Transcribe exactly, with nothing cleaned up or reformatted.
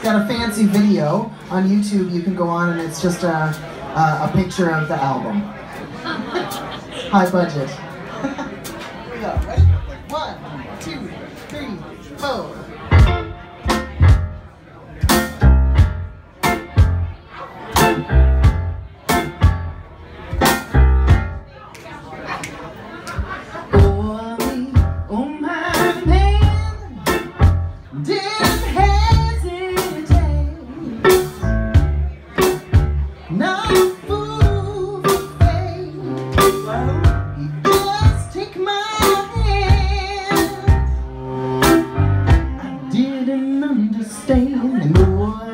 got a fancy video on YouTube you can go on, and it's just a, a, a picture of the album. High budget. Here we go, ready? One, two, three, four. Understand, and no one